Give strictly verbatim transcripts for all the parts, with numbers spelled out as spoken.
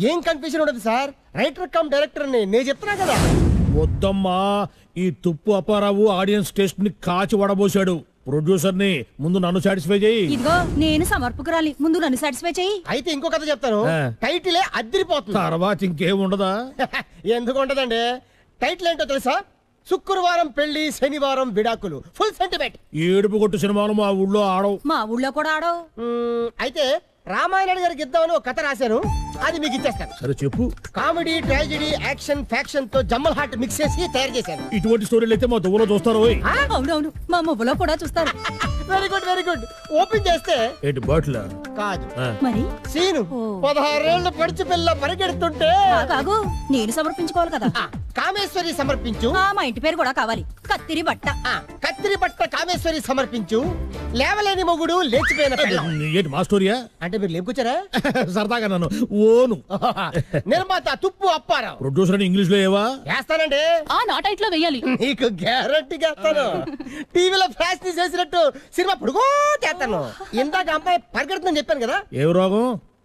ఏం కన్ఫ్యూజన్ ఉండదు sir, writer cum director అని నేను చెప్తున్నా కదా. వద్దమ్మా, ఈ తుప్పు అప్పారావు ఆడియన్స్ టేస్ట్ ని కాచి వడబోసాడు. ప్రొడ్యూసర్ ని ముందు నన్ను సాటిస్ఫై చేయి. ఇదిగో నేను సమర్పకురాలి, ముందు నన్ను సాటిస్ఫై చేయి. అయితే ఇంకో కథ చెప్తాను, టైటిలే అద్దరిపోతుంది. తర్వాత ఇంకేం ఉండదా? ఎందుకు ఉండదండి, టైటిల్ ఏంటో తెలుసా? శుక్రవారం పెళ్లి, శనివారం విడాకులు. Full sentiment. ఏడుపు కొట్టు సినిమాలు మా ఊళ్ళో ఆడవు. మా ఊళ్ళో కూడా ఆడవు. అయితే రామాయణుడి గారికి ఇద్దామని ఒక కథ రాశాను, అది మీకు ఇచ్చేస్తాను. సరే చెప్పు. కామెడీ, ట్రాజెడీ, యాక్షన్, ఫ్యాక్షన్ తో జమ్మల్ హార్ట్ మిక్స్ చేసి తయారు చేశాను. ఇటువంటి స్టోరీలు అయితే మా దువ్వలో చూస్తారు. అవునవును, మా మువ్వలో కూడా చూస్తారు. Very good very good. Open చేస్తే ఏంటి బాటిల్ కాదు, మరి సీను పదహారేళ్ల పడిచి పిల్ల పరిగెడుతుంటే కాగు నేను సమర్పించుకోవాలి కదా. కామేశ్వరి సమర్పించు. మా ఇంటి పేరు కూడా కావాలి, కత్తిరి బట్ట. కత్తిరి బట్ట కామేశ్వరి సమర్పించు. లేవలేని మొగుడు, లేచిపోయిన పిల్ల. ఏంటి మా స్టోరీయా? అంటే మీరు లేపుకొచ్చారా? సరదాగా నన్ను ఓను. నిర్మాత తుప్పు అప్పారావు. ప్రొడ్యూసర్ అని ఇంగ్లీష్ లో ఏవా వేస్తానండి. ఆ నా టైట్లో వెయ్యాలి. నీకు గ్యారంటీగా వేస్తాను. టీవీలో ఫ్లాష్ ని చేసినట్టు సినిమా పొడుగో చేస్తాను. ఇందాక అమ్మాయి పరిగెడుతుందని చెప్పాను కదా. ఏ రోగం?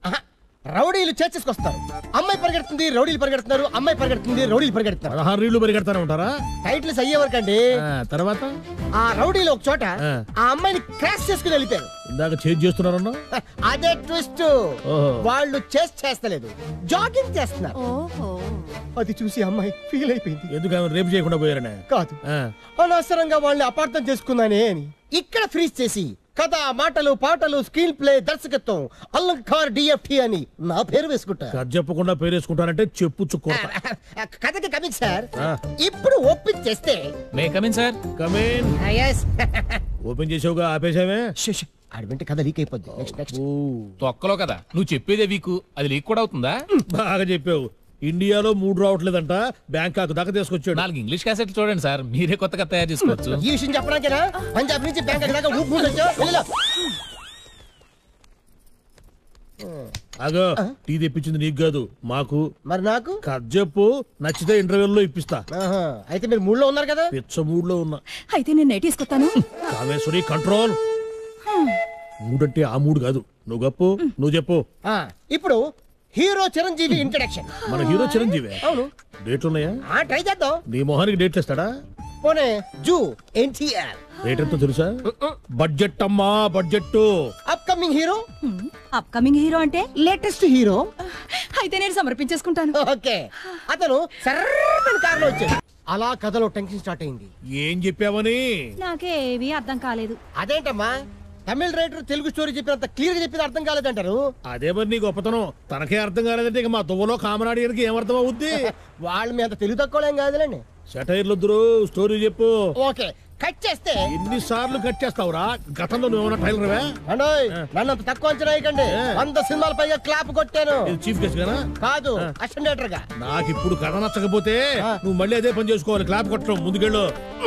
రౌడీలు చేర్చేసుకొస్తారు. అమ్మాయి పరిగెడుతుంది, రౌడీలు పరిగెడుతున్నారు. అమ్మాయి పరిగెడుతుంది, రౌడీలు పరిగెడుతున్నారు. పదహారు రీళ్లు పరిగెడతానే ఉంటారా? టైటిల్స్ అయ్యే వరకు అండి. తర్వాత ఆ రౌడీలు ఒక చోట ఆ అమ్మాయిని క్రాష్ చేసుకుని వెళ్ళిపోయారు. ఇందాక చేంజ్ చేస్తున్నారన్నా? అదే ట్విస్ట్. వాళ్ళు చేసి చేస్తలేదు, జాగింగ్ చేస్తున్నారు. అది చూసి అమ్మాయి ఫీల్ అయిపోయింది. ఎందుకు రేపు చేయకుండా పోయారనే? కాదు, అనవసరంగా వాళ్ళని అపార్థం చేసుకున్నానే అని. ఇక్కడ ఫ్రీజ్ చేసి కథ, మాటలు, పాటలు, స్క్రీన్ ప్లే, దర్శకత్వం అలంకార్ డిఎఫ్టి అని నా పేరు వేసుకుంటా. కథ చెప్పకుండా పేరు వేసుకుంటానంటే చెప్పు చుక్కో. కథకి కమింగ్ సార్. ఇప్పుడు ఓపెన్ చేస్తే may come in sir. Come in. Open చేసావుగా ఆపేసావే. అడివింటే కథ లీక్ అయిపోద్ది. Next next. తొక్కలో కదా నువ్వు చెప్పేదే వీకు, అది లీక్ కూడా అవుతుందా? బాగా చెప్పావు. ఇండియాలో మూడు రావట్లేదంట, బ్యాంకాక్ దాకా తీసుకొచ్చాడు. నాలుగు ఇంగ్లీష్ క్యాసెట్లు చూడండి సార్, మీరే కొత్తగా తయారు చేసుకోవచ్చు. ఈ విషయం చెప్పడానికేనా పంజాబ్ నుంచి బ్యాంకాక్ దాకా ఊపుకుంటూ అగో టీ తెప్పించింది నీకు కాదు, మాకు. మరి నాకు కథ చెప్పు, నచ్చితే ఇంటర్వ్యూలో ఇప్పిస్తా. అయితే మీరు మూడ్లో ఉన్నారు కదా? పిచ్చ మూడ్లో ఉన్నా. అయితే నేను నైట్ తీసుకొస్తాను. కామేశ్వరి కంట్రోల్. మూడంటే ఆ మూడు కాదు, నువ్వు గప్పు, నువ్వు చెప్పు. ఇప్పుడు హీరో చిరంజీవి ఇంట్రడక్షన్. మన హీరో చిరంజీవి? అవును. డేట్లు ఉన్నాయా? ట్రై చేద్దాం. నీ మొహానికి డేట్లు ఇస్తాడా? పోనే జూ ఎన్టీఆర్. రేట్ ఎంతో తెలుసా? బడ్జెట్ అమ్మా, budget. Upcoming hero. Upcoming hero అంటే లేటెస్ట్ హీరో. అయితే నేను సమర్పించేసుకుంటాను. ఓకే. అతను సర్రని కారులో వచ్చాడు. అలా కథలో టెన్షన్ స్టార్ట్ అయింది. ఏం చెప్పావని నాకేవి అర్థం కాలేదు. అదేంటమ్మా, తమిళ రైటర్ తెలుగు స్టోరీ చెప్పినంత క్లియర్ గా చెప్పింది అర్థం కాలేదంటారు. అదే మరి నీ గొప్పతనం. తనకే అర్థం కాలేదంటే ఇక మా దువ్వలో కామనాడికి ఏం అర్థం అవుద్ది? వాళ్ళు మీ అంత తెలుగు తక్కువ ఏం కాదులేండి. సెటైర్లు వద్దురు, స్టోరీ చెప్పు. ఓకే, కట్ చేస్తే ఎన్నిసార్లు కట్ చేస్తావురా? గతంలో నువ్వు టైలర్వే? నన్ను అంత తక్కువ అంచనా వేయకండి. వంద సినిమాల పైగా క్లాప్ కొట్టాను. చీఫ్ గెస్ట్ గానా? కాదు, అసిస్టెంట్ డైరెక్టర్ గా. నాకు ఇప్పుడు కథ నచ్చకపోతే నువ్వు మళ్ళీ అదే పని చేసుకోవాలి, క్లాప్ కొట్టడం. ముందుకెళ్ళు.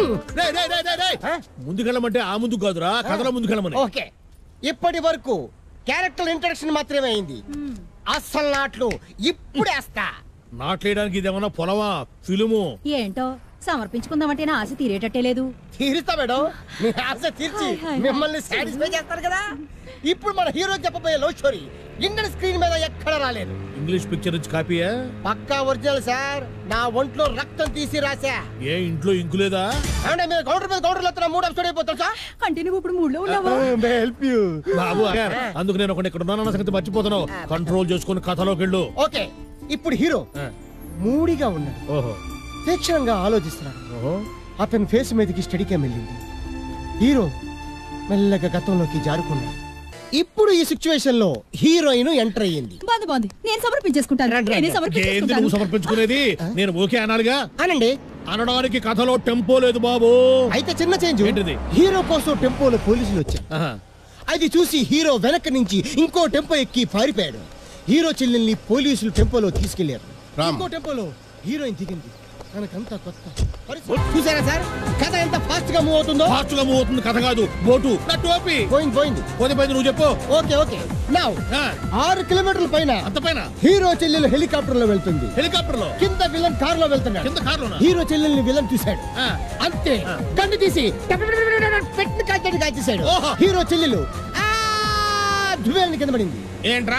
ముందుకెళ్ళమంటే ఆ ముందుకు కాదురా, కథలో ముందుకెళ్ళమని. ఓకే, ఇప్పటి వరకు క్యారెక్టర్ ఇంట్రడక్షన్ మాత్రమే అయింది. అస్సలు నాట్లు ఇప్పుడు వేస్తా. నాట్లేయడానికి ఇదేమన్నా పొలమా, ఫిలిము? ఏంటో సమర్పించుకుందామంటే నా ఆశ తీరేటట్టే లేదు. తీరుస్తా మేడం, మీ ఆశ తీర్చి మిమ్మల్ని సాటిస్ఫై చేస్తారు కదా. ఇప్పుడు మన హీరో చెప్పబోయే లవ్ స్టోరీ ఇండియన్ స్క్రీన్ మీద ఎక్కడ రాలేదు. ఇంగ్లీష్ పిక్చర్ నుంచి కాపీయా? పక్కా ఒరిజినల్ సార్. నా ఒంట్లో రక్తం తీసి రాసా. ఏ ఇంట్లో ఇంకు లేదా? అంటే మీరు కౌంటర్ మీద కౌంటర్ లో మూడు ఎపిసోడ్ అయిపోతారు సార్. అంటే నువ్వు ఇప్పుడు మూడులో ఉన్నావా? హెల్ప్ యూ బాబు. అందుకు నేను ఒకటి ఇక్కడ ఉన్నానన్న సంగతి మర్చిపోతున్నావు. కంట్రోల్ చేసుకుని కథలోకి వెళ్ళు. ఓకే, ఇప్పుడు హీరో మూడిగా ఉన్నాడు. ఓహో. తీక్షణంగా ఆలోచిస్తున్నాడు. అతని ఫేస్ మీదకి స్టడీ క్యామ్ వెళ్ళింది. హీరో మెల్లగా గతంలోకి జారుకున్నాడు. ఇప్పుడు ఈ సిచ్యువేషన్ లో హీరోయిన్ ఎంటర్ అయ్యింది. బాగుంది బాగుంది, నేను సమర్పించేసుకుంటాను. నువ్వు సమర్పించుకునేది నేను ఓకే అనాలిగా. అనండి. అనడానికి కథలో టెంపో లేదు బాబు. అయితే చిన్న చేంజ్. ఏంటిది? హీరో కోసం టెంపోలో పోలీసులు వచ్చారు. అది చూసి హీరో వెనక నుంచి ఇంకో టెంపో ఎక్కి పారిపోయాడు. హీరో చెల్లెల్ని పోలీసులు టెంపోలో తీసుకెళ్లారు. ఇంకో టెంపోలో హీరోయిన్ దిగింది. తనకంతా కొత్త. చూసారా సార్, కథ ఎంత ఫాస్ట్ గా మూవ్ అవుతుందో? ఫాస్ట్ గా మూవ్ అవుతుంది కథ కాదు, బోటు. టోపీ పోయింది పోయింది పోతే పోయింది, నువ్వు చెప్పు. Okay okay. నౌ ఆరు కిలోమీటర్ల పైన అంత పైన హీరో చెల్లెలు హెలికాప్టర్ లో వెళ్తుంది. హెలికాప్టర్ లో కింద విలన్ కార్ లో వెళ్తున్నాడు. కింద కార్ లో హీరో చెల్లెల్ని విలన్ చూశాడు. అంతే, కన్ను తీసి పెట్టిన కాల్చాడు కాల్చేశాడు. హీరో చెల్లెలు కింద పడింది. ఏంట్రా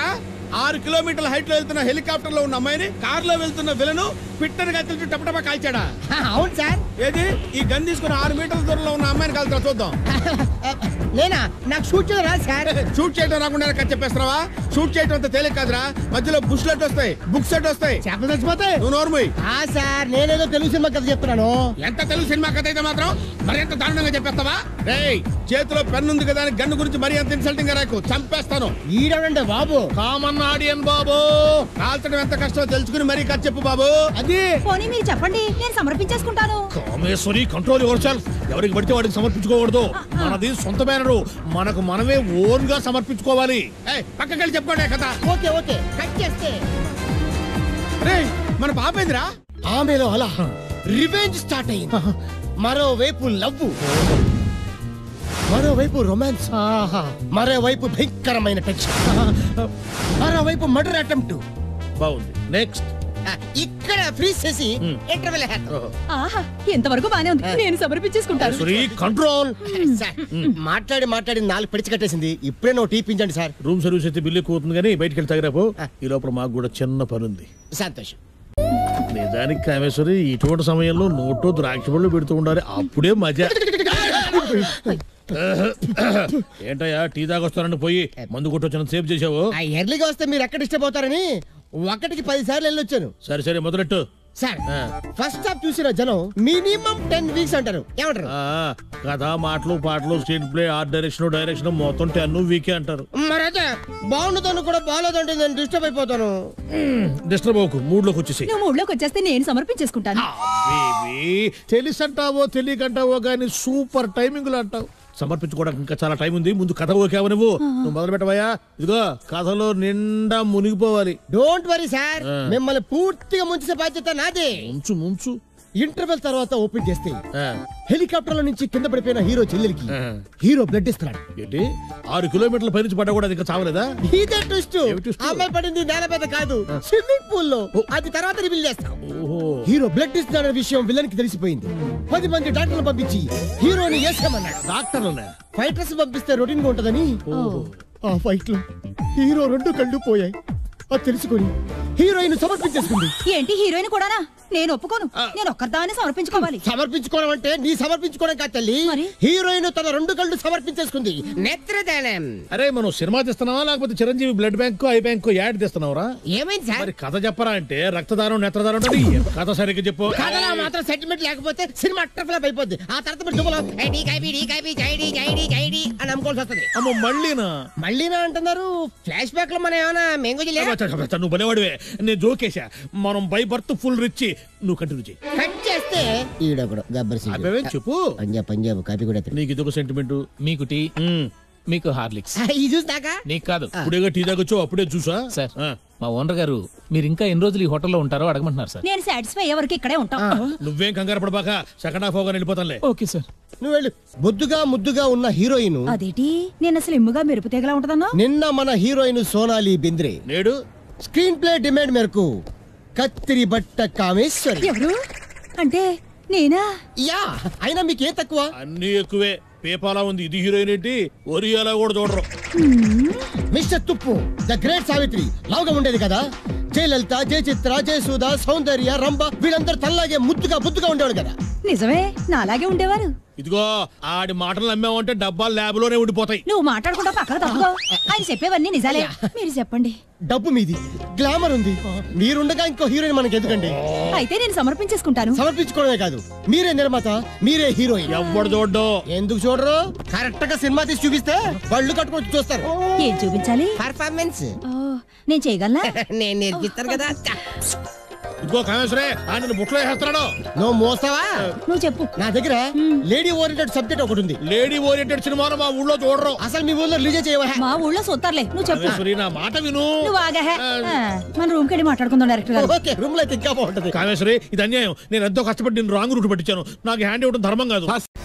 ఆరు కిలోమీటర్ల హైట్ లో వెళ్తున్న హెలికాప్టర్ లో ఉన్న అమ్మాయిని కార్ లో వెళ్తున్న విలను పిట్టని కత్తిరించి టపటపా కాల్చాడా? అవును సార్. ఏది ఈ గన్ తీసుకుని ఆరు మీటర్ల దూరంలో ఉన్న అమ్మాయిని కాల్చురా చూద్దాం. నేనా? నాకు షూట్ చేయడం రాదు సార్. షూట్ చేయడం రాకుండా కథ చెప్పేస్తున్నావా? షూట్ చేయడం అంత తేలిక కాదురా. మధ్యలో బుష్ లెట్ వస్తాయి, బుక్స్ లెట్ వస్తాయి, చేపలు చచ్చిపోతాయి. నువ్వు నోర్ముయ్. ఆ సార్ నేనేదో తెలుగు సినిమా కథ చెప్తున్నాను. ఎంత తెలుగు సినిమా కథ అయితే మాత్రం మరి ఎంత దారుణంగా చెప్పేస్తావా? రేయ్ చేతిలో పెన్ ఉంది కదా అని గన్ను గురించి మరి అంత ఇన్సల్టింగ్ గా రాకు, చంపేస్తాను. ఈడవండి బాబు. కామన్ ఆడియన్ బాబు, కాల్చడం ఎంత కష్టమో తెలుసుకుని మరీ కథ చెప్పు బాబు. అది పోనీ మీరు చెప్పండి, నేను సమర్పించేసుకుంటాను. Kameshwari, control yourself. ఎవరికి పడితే వాడికి సమర్పించుకోకూడదు. మనది సొంత బ్యానరు, మనకు మనమే ఓన్ గా సమర్పించుకోవాలి. ఏయ్ పక్కకెళ్ళి చెప్పుకోండి కథ. ఓకే ఓకే కట్ చేస్తే రేయ్ మన పాపేంద్రా? ఆమెలో అలా రివెంజ్ స్టార్ట్ అయింది. మరోవైపు లవ్, మరోవైపు రొమాన్స్, మరోవైపు భయంకరమైన టెన్షన్, మరోవైపు మర్డర్ అటెంప్ట్. బాగుంది. నెక్స్ట్. ఇక్కడ ఫ్రీజ్ చేసి ఇంటర్వెల్ ఆహా, ఎంతవరకు బానే ఉంది. నేను సమర్పించేసుకుంటాను. శ్రీ కంట్రోల్. మాట్లాడి మాట్లాడి నాలుగు పిడిచి కట్టేసింది. ఇప్పుడే నువ్వు టీ పించండి సార్. రూమ్ సర్వీస్ అయితే బిల్లు కూతుంది కానీ బయటికి వెళ్ళి తగిరాపు. ఈ లోపల మాకు కూడా చిన్న పని ఉంది. సంతోషం. నిజానికి కామేశ్వరి ఇటువంటి సమయంలో నోట్లో ద్రాక్ష పళ్ళు పెడుతూ ఉండాలి, అప్పుడే మజా. ఏంటయ్యా టీ దాగొస్తానని పోయి మందు కొట్టొచ్చిన సేవ్ చేసావు? ఆ ఎర్లీగా వస్తే మీరు ఎక్కడ ఇష్టం పోతారని ఒకటికి పది సార్లు వెళ్ళొచ్చాను. సరే సరే మొదలెట్టు. సార్ ఫస్ట్ హాఫ్ చూసిన జనం మినిమం టెన్ వీక్స్ అంటారు. ఏమంటారు? ఆ, కథ, మాటలు, పాటలు, screenplay, art direction, direction మొత్తం టెన్ వీకే అంటారు. మరైతే బాగుండతాను కూడా బాగాలేదంటే నేను డిస్టర్బ్ అయిపోతాను. డిస్టర్బ్ అవ్వకు, మూడ్ లోకి వచ్చేసి. నువ్వు ఊళ్ళోకి వచ్చేస్తే నేను సమర్పించేసుకుంటాను. తెలిసి అంటావో తెలియకంటావో గానీ సూపర్ టైమింగ్ అంటావు. సమర్పించుకోవడానికి ఇంకా చాలా టైం ఉంది. ముందు కథ ఓకేవా నువ్వు నువ్వు మొదలు పెట్టవయ్యా. ఇదిగో కథలో నిండా మునిగిపోవాలి. డోంట్ వరీ సార్, మిమ్మల్ని పూర్తిగా ముంచే బాధ్యత నాదే. ముంచు ముంచు. ఇంటర్వెల్ తర్వాత ఓపెన్ చేస్తే హెలికాప్టర్ లో నుంచి కింద పడిపోయిన హీరో చెల్లెలికి హీరో బ్లడ్ ఇస్తున్నాడు. ఏంటి ఆరు కిలోమీటర్ల పై నుంచి పడ్డా కూడా ఇంకా చావలేదా? ఇదే ట్విస్ట్. అమ్మాయి పడింది నేల మీద కాదు, స్విమ్మింగ్ పూల్ లో. అది తర్వాత రివీల్ చేస్తాం. హీరో బ్లడ్ ఇస్తున్నాడనే విషయం విలన్ కి తెలిసిపోయింది. పది మంది డాక్టర్లు పంపించి హీరోని వేసామన్నాడు. డాక్టర్లు ఫైటర్స్ పంపిస్తే రొటీన్ గా ఉంటదని ఆ ఫైట్ లో హీరో రెండు కళ్ళు పోయాయి. అది తెలుసుకొని హీరోయిన్ సమర్పించేసుకుంది. ఏంటి హీరోయిన్ కూడానా? నేను ఒప్పుకోను. నేను ఒక్కదాన్ని సమర్పించుకోవాలి. సమర్పించుకోవడం అంటే నీ సమర్పించుకోవడం కాదు తల్లి. హీరోయిన్ తన రెండు కళ్ళు సమర్పించేసుకుంది. నేత్రదానం. అరే మనం సినిమా తీస్తున్నావా లేకపోతే Chiranjeevi blood bank eye bank ad తీస్తున్నావురా? ఏమైంది సార్? మరి కథ చెప్పరా అంటే రక్తదానం నేత్రదానం ఉంటుంది. కథ సరిగ్గా చెప్పు. కథలో మాత్రం సెంటిమెంట్ లేకపోతే సినిమా అట్టర్ ఫ్లాప్ అయిపోద్ది. ఆ తర్వాత మీరు డుబ్బులో ఐడి కైబి డి కైబి జైడి జైడి జైడి అని అమ్ముకోవాల్సి వస్తుంది. అమ్మ మళ్ళీనా మళ్ళీనా అంటున్నారు? ఫ్లాష్ బ్యాక్ లో మనం ఏమైనా మెంగోజీ లేదా? నువ్వు బనేవాడివే. నేను జోకేశా. మనం బై బర్త్ ఫుల్ రిచ్. నువ్వు కంటిన్యూ చేయి. కట్ చేస్తే ఈడొకడు గబ్బర్ సింగ్. అబ్బే చెప్పు. పంజాబ్ పంజాబ్ కాపీ కూడా. నీకు ఇదొక సెంటిమెంట్. మీకు టీ, మీకు హార్లిక్స్. ఈ జ్యూస్ దాకా నీకు కాదు. ఇప్పుడేగా టీ తాగొచ్చు, అప్పుడే చూసా. సార్ మా ఓనర్ గారు మీరు ఇంకా ఎన్ని రోజులు ఈ హోటల్లో ఉంటారో అడగమంటున్నారు సార్. నేను సాటిస్ఫై అయ్యే వరకు ఇక్కడే ఉంటాం. నువ్వేం కంగారు పడబాక. సెకండ్ హాఫ్ అవగానే వెళ్ళిపోతానులే. Okay sir. నువ్వు వెళ్ళు. బొద్దుగా ముద్దుగా ఉన్న హీరోయిన్ అదేంటి నేను అసలు ఇమ్ముగా మెరుపు తెగలా ఉంటదన్నా? నిన్న మన హీరోయిన్ సోనాలి బింద్రే నేడు స్క్రీన్ ప్లే డిమాండ్ మేరకు కత్తిరి బట్ట కామేశ్వరి. ఎవరు అంటే నేనా? యా, అయినా మీకేం తక్కువ? అన్ని ఎక్కువే. పేపాలా ఉంది. ఇది హీరోయిన్ ఏంటి? ఒరియాలా కూడా చూడరు. మిస్టర్ తుప్పు ద గ్రేట్ సావిత్రి లావుగా ఉండేది కదా. జయలలిత, జయచిత్ర, జయసూద, సౌందర్య, రంభ వీళ్ళందరూ తల్లాగే ముద్దుగా బుద్దుగా ఉండేవాడు కదా. నిజమే, నాలాగే ఉండేవారు. ఇదిగో ఆడి మాటలు నమ్మావంటే డబ్బాలు ల్యాబ్ లోనే ఉండిపోతాయి. నువ్వు మాట్లాడుకుంటా పక్కన తప్పుకో. ఆయన చెప్పేవన్నీ నిజాలే. మీరు చెప్పండి. డబ్బు మీది, గ్లామర్ ఉంది, మీరుండగా ఇంకో హీరోయిన్ మనకి ఎందుకండి? అయితే నేను సమర్పించేసుకుంటాను. సమర్పించుకోవడమే కాదు, మీరే నిర్మాత, మీరే హీరోయిన్. ఎవడు చూడ్డు. ఎందుకు చూడరు? కరెక్ట్ గా సినిమా తీసి చూపిస్తే వాళ్ళు కట్టుకొని చూస్తారు. ఏం చూపించాలి? పర్ఫార్మెన్స్. నేను చేయగలనా? నేను నేర్పిస్తాను కదా. ఇదిగో కామేశ్వరే ఆయన బుట్లో వేస్తున్నాడు. నువ్వు మోస్తావా? నువ్వు చెప్పు. నా దగ్గర లేడీ ఓరియంటెడ్ సబ్జెక్ట్ ఒకటి ఉంది. లేడీ ఓరియంటెడ్ సినిమాను మా ఊళ్ళో చూడరు. అసలు మీ ఊళ్ళో రిలీజ్ చేయవా? మా ఊళ్ళో సూతారులే. నువ్వు చెప్పు. కామేశ్వరి నా మాట విను. నువ్వు ఆగా. మన రూమ్ కెళ్ళి మాట్లాడుకుందాం డైరెక్టర్ గారు. ఓకే, రూమ్ లో అయితే ఇంకా బాగుంటది. కామేశ్వరి ఇది అన్యాయం. నేను ఎంతో కష్టపడి నేను రాంగ్ రూట్ పట్టించాను. నాకు హ్యాండ్ ఇవ్వడం ధర్మం కాదు.